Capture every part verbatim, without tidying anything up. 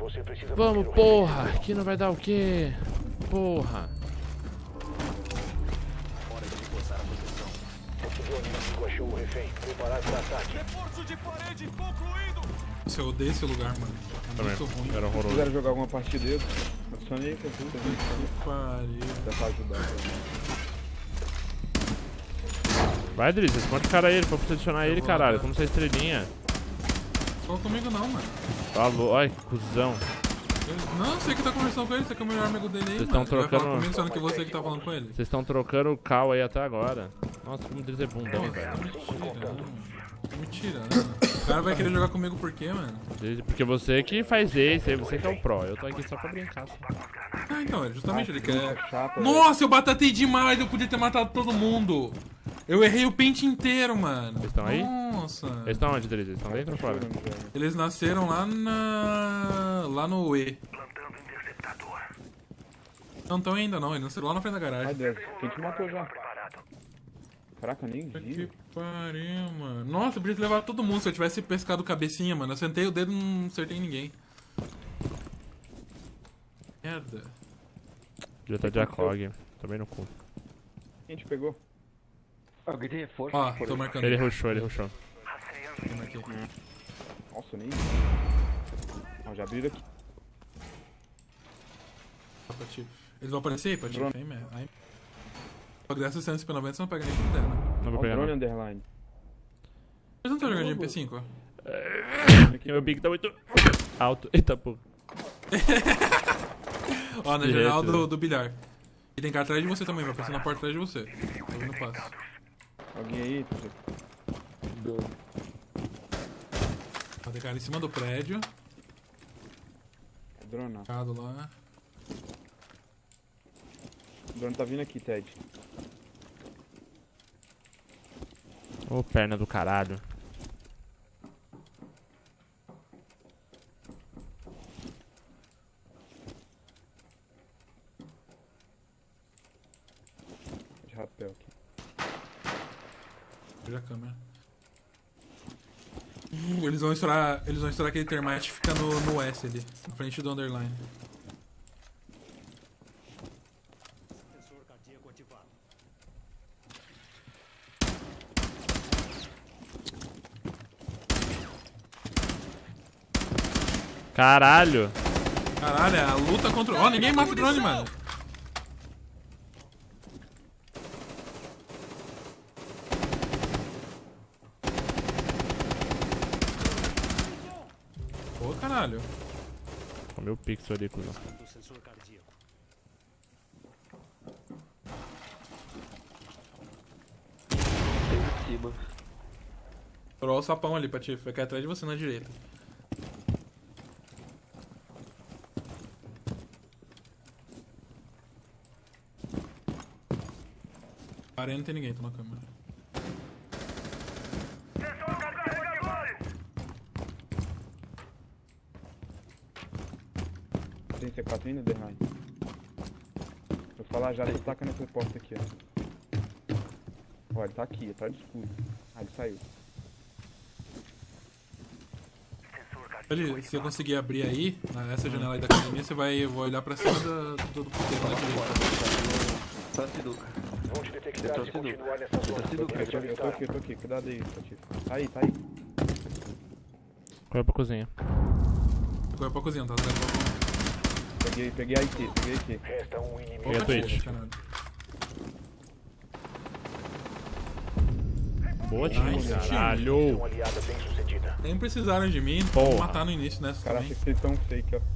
Você precisa Vamos, porra! Aqui não vai dar o quê? Porra! Hora de reforçar a posição. Conseguiu inimigo, achou o refém. Preparar para ataque. Reforço de parede concluído. Nossa, eu odeio esse lugar, mano. É Também. muito ruim. Era Se horroroso. quiser jogar alguma partida dele, adicione aí que ajuda. Que pariu. Dá pra ajudar. Vai, Driz, responde o cara aí, ele foi posicionar ele, vou caralho. lá. Como você é estrelinha? Fala comigo não, mano. Falou, ai, que cuzão. Eu- Não, você que tá conversando com ele, você que é o melhor amigo dele aí, Vocês mano. tão Ele vai falar trocando- comigo sendo que você que tá falando com ele. Vocês estão trocando o cal aí até agora. Nossa, como o Driz é bundão, Nossa, velho. tá me tirando. Tá me tirando. O cara vai querer jogar comigo por quê, mano? Driz- Porque você que faz esse, você que é o pro. Eu tô aqui só pra brincar. Só. Ah, então, é justamente ele quer... Chata, Nossa, eu batatei demais, eu podia ter matado todo mundo. Eu errei o pente inteiro, mano. Eles estão aí? Nossa. Eles estão onde, Driz? Eles estão dentro ou fora? Eles nasceram lá na... lá no E. Não estão ainda não, eles nasceram lá na frente da Ai, garagem. Deus, quem te matou já? Caraca, nem Puta vi. que pariu, mano. Nossa, eu podia ter levado todo mundo se eu tivesse pescado cabecinha, mano. Eu sentei o dedo e não acertei ninguém. Merda. Já tá de Acog. Também no cu. Quem te pegou? Alguém tem reforço? Ó, tô marcando. Ele rushou, ele rushou. Eu marquei. Nossa, nem vi. Ó, já abriram aqui. Ó, Patife. Eles vão aparecer aí, Patife? Drone. Aí, mesmo. Aí. Só que dessa cento P noventa você não pega nem fudendo. Não Ó, vou o pegar drone não. underline. Eles não estão jogando de M P cinco? Porque meu pique tá muito alto. Eita porra. Ó, na Direto. janela do, do bilhar. E tem cara atrás de você também, vai aparecer na porta atrás de você. Tô vindo passo. Alguém aí? Ó, tem cara em cima do prédio. É drone, não. Cado lá. O drone tá vindo aqui, Ted. Ô, perna do caralho. De rapel aqui. Vira a câmera. Hum, Eles vão estourar. Eles vão estourar aquele termite, fica no, no S ali, na frente do underline. Sensor cardíaco ativado. Caralho. Caralho, é a luta contra. Ó, ninguém mata o drone, mano. Pô, caralho. Comeu o pixel ali, cuzão. Do sensor cardíaco. Tem em cima. Estourou o sapão ali, Patife. Vai cair atrás de você na direita. Parei, não tem ninguém, tô na câmera. Tem C quatro ainda, underline? Vou falar já, tô tacando essa porta aqui, ó. Ó, ele tá aqui, atrás do escudo. Ah, ele saiu. Ele, se eu conseguir abrir aí, nessa janela aí da academia, você vai, eu vou olhar pra cima do, do, do puteiro da direita. Só Siduca. Vão te detectar Eu tô se sendo- continuar nessa eu tô zona. sendo- Procure Eu tô, eu tô evitar. aqui, eu tô aqui. Cuidado aí, Patife. Tá aí, tá aí. Corre pra cozinha. Agora pra cozinha, tá? Zero pra Peguei, peguei a I T, peguei a I T. Resta um inimigo. Peguei a Twitch. caralho. Boa, time, Nice, caralho. Missão aliada bem sucedida. Nem precisaram de mim, Porra. vou matar no início nessa Os caras também. acham que vocês tão fake, ó.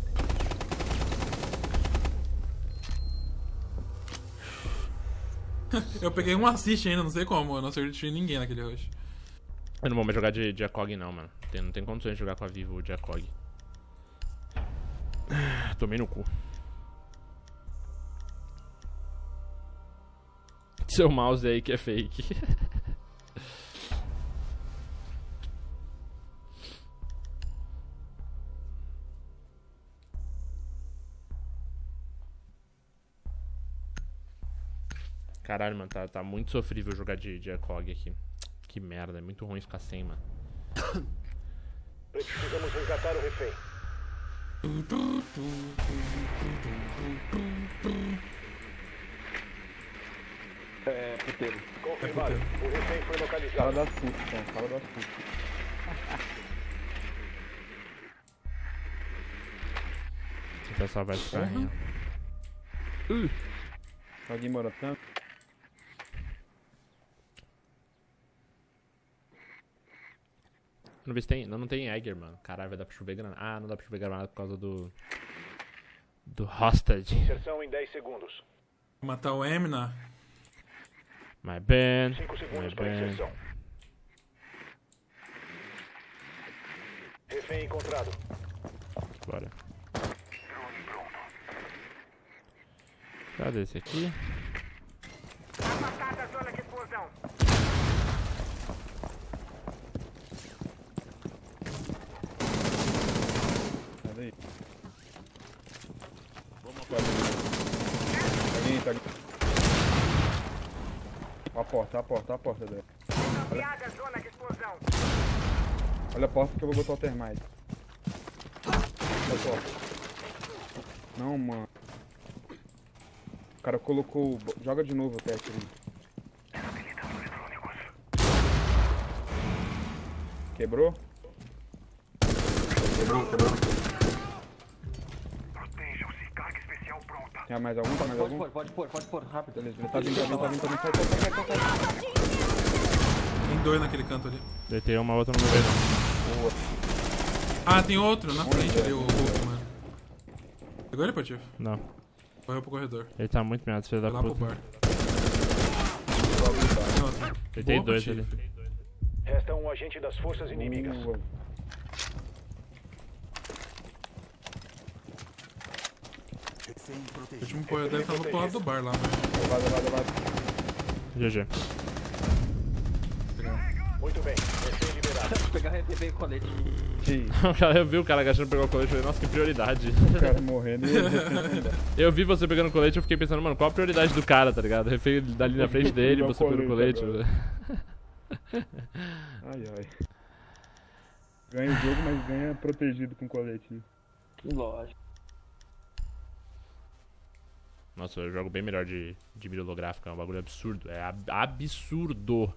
Eu peguei um assist ainda, não sei como, eu não acertei ninguém naquele rush. Eu não vou mais jogar de, de Acog não, mano. Tem, não tem condições de jogar com a Vivo de Acog. Tomei no cu. Seu mouse aí que é fake. Caralho, mano, tá, tá muito sofrível jogar de, de Acog aqui. Que merda, é muito ruim ficar sem, mano. Precisamos resgatar o refém. É, puteiro. Confirmado. O refém foi Fala localizado. das putas, então. Fala das putas. Deixa eu tentar salvar esse carrinho. Alguém mora tanto? Não, vê se tem, não, não tem Jäger, mano. Caralho, vai dar pra chover granada. Ah, não dá pra chover granada por causa do... Do hostage. Inserção em dez segundos. Vou matar o Emna. My bad. cinco My segundos para bad. inserção. Refém encontrado. Bora. Cadê esse aqui? Afastada a zona de explosão. Cadê aí? Alguém, tá aqui. Ó a porta, ó a porta, ó a porta dela. Ampliada a zona de explosão. Olha a porta que eu vou botar o termite. Olha a porta. Não, mano. O cara colocou... Joga de novo o teste ali. Quebrou? Quebrou, quebrou. Protejam-se. Carga especial pronta. Tem mais algum? Tem mais Pode algum? pôr, pode pôr, pode pôr, rápido. Beleza, beleza. Tá vindo, tá vindo, tá vindo, tá vindo. Sai, sai, sai, sai, sai. Tem dois naquele canto ali. Deitei uma, outra não veio não. Boa. Ah, tem outro na Onde frente é? ali, o Hulk, mano. Pegou ele, Patife? Não. Correu pro corredor. Ele tá muito meado, filho da Foi lá pro puta. bar. Tem outro. Deitei Boa, dois Patife. ali. Resta um agente das forças inimigas. Boa. O último corredor deve estar no outro lado do bar lá, mano. Vaza, vaza, vaza. G G. Muito bem. Refém liberado. Vou pegar e veio o colete. Que isso, O cara, eu vi o cara agachando pegar o colete e falei, nossa, que prioridade. o cara morrendo e ele defendendo. Eu vi você pegando o colete e eu fiquei pensando, mano, qual a prioridade do cara, tá ligado? Eu fui dali na frente dele, Pegar o você pegando o colete. colete Ai, ai. Ganha o jogo, mas ganha protegido com colete. Né? Lógico. Nossa, eu jogo bem melhor de, de mira holográfica, é um bagulho absurdo. É ab absurdo.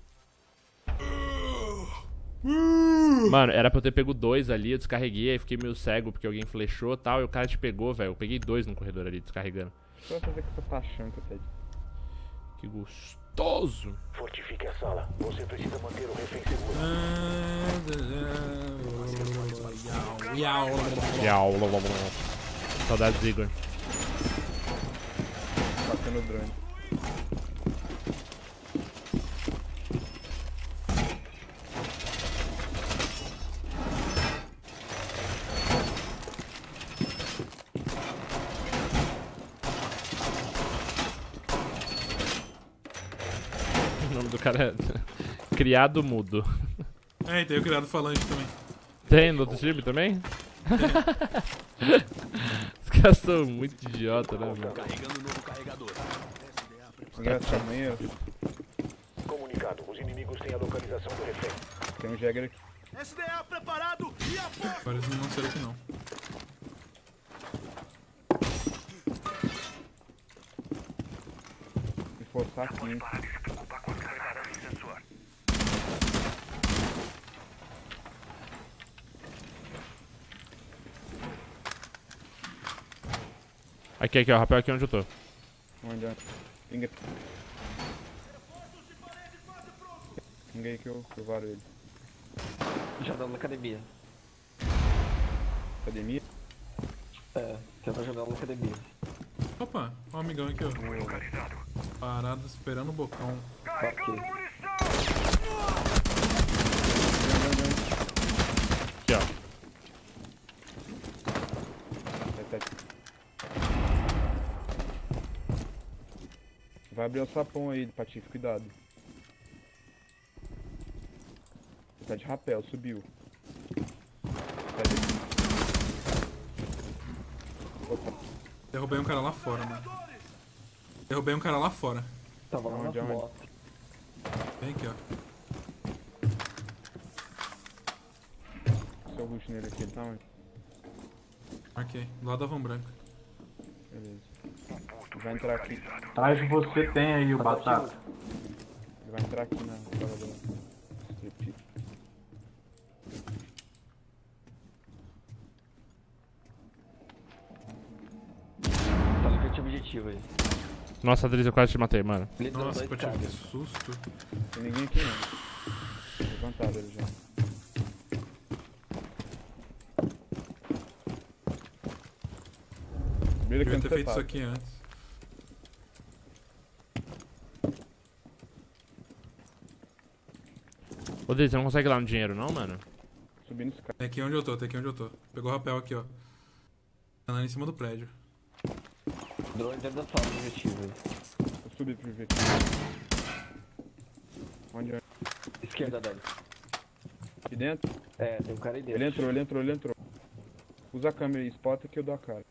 Mano, era pra eu ter pego dois ali, eu descarreguei, aí fiquei meio cego porque alguém flechou e tal, e o cara te pegou, velho. Eu peguei dois no corredor ali, descarregando. Só fazer o que você tá achando que eu tenho. Que gostoso. Fortifique a sala. Você precisa manter o refém seguro. Iau. Yau, saudades, Igor. Batendo o drone. O nome do cara é Criado Mudo. É, e tem o criado falante também. Tem no outro time também? Os caras são muito idiota, né, mano? Carregando novo carregador. Engraçado, amanhã Comunicado. Os inimigos têm a localização do refém. tem um Jäger aqui. S D A preparado e apoio. Agora eles não vão ser aqui não. Se forçar aqui, hein? Para de se preocupar com as carregadas de sensor. Aqui, aqui, ó, rapel aqui onde eu tô. Onde é? Pinga. Pinga aí que eu, que eu varo ele. Janela na academia. Academia? É, tem uma janela na academia. Opa, ó o amigão aqui, ó. Parado esperando o bocão. Carregando Ok. munição. Aqui, ó. Vai, tá aqui. Vai abrir o sapão aí, Patife, cuidado. Tá de rapel, subiu. Sai daqui. Opa, Derrubei um cara lá fora, mano. Derrubei um cara lá fora. Tava lá Onde, na onde? moto. Vem aqui, ó. seu rush nele aqui, ele tá onde? Marquei. Do lado da van branca. Beleza. Ele vai entrar aqui. Atrás de você tem aí o batata. Ele vai entrar aqui na sala do striptease. Tá no canto objetivo aí. Nossa, Adriz, eu quase te matei, mano. Ele deu Nossa, dois Patife, que caras. susto. Tem ninguém aqui não. Levantado ele já. Subiram aqui Devia no ter feito isso setup. aqui antes. Ô, Adriz, você não consegue ir lá no dinheiro, não, mano? Subindo os caras. Tem aqui onde eu tô, tem aqui onde eu tô. Pegou o rapel aqui, ó. Tá lá em cima do prédio. Drone dentro da sala do objetivo aí. Eu subi pro ver aqui. Onde é? Esquerda dele. Aqui dentro? É, tem um cara aí dentro. Ele entrou, ele entrou, ele entrou. Usa a câmera aí, spota que eu dou a cara.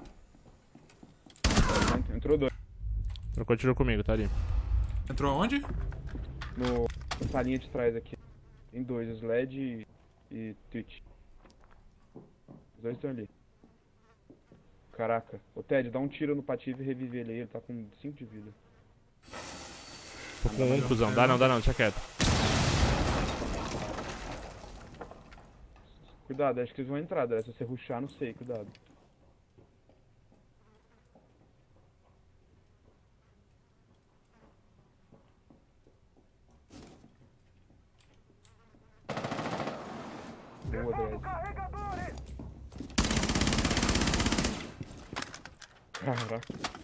Entrou dois. Trocou tiro comigo, tá ali. Entrou aonde? No, na salinha de trás aqui. Tem dois, Sled e, e Twitch. Os dois estão ali. Caraca. Ô Ted, dá um tiro no Patife e revive ele aí, ele tá com cinco de vida. Tô com um, cuzão. Dá não, dá não, deixa quieto. Cuidado, acho que eles vão entrar, Dre. Se você rushar, não sei, cuidado. Boa, Dre. Caraca.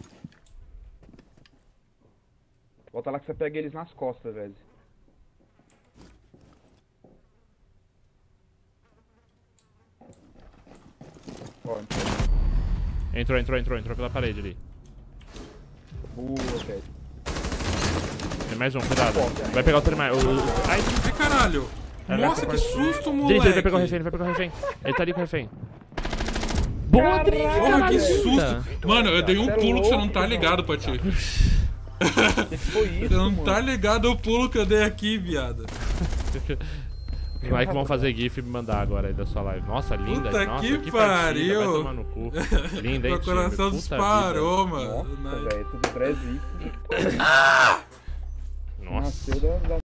Volta lá que você pega eles nas costas, velho. Ó, Entrou, entrou, entrou, entrou pela parede ali. boa, velho. Tem mais um, cuidado. Vai pegar o termite. O, o... Ai, Ai, caralho! É, Nossa, vai que pra- susto, moleque! Driz, ele vai pegar o refém, ele vai pegar o refém. Ele tá ali com o refém. Boa, Driz, Porra, que caralho. susto! Mano, eu dei um Você é pulo que você não louco, tá irmão. ligado, Patife. O que foi isso, Você não mano? tá ligado o pulo que eu dei aqui, viado. Os moleques vão fazer GIF e me mandar agora aí da sua live. Nossa, linda. Puta Nossa, que que partida, pariu. vai tomar no cu. Linda, hein, Meu time? coração Puta disparou, vida. mano. Nossa, velho, tudo Brasil. Nossa. Nasceu da, da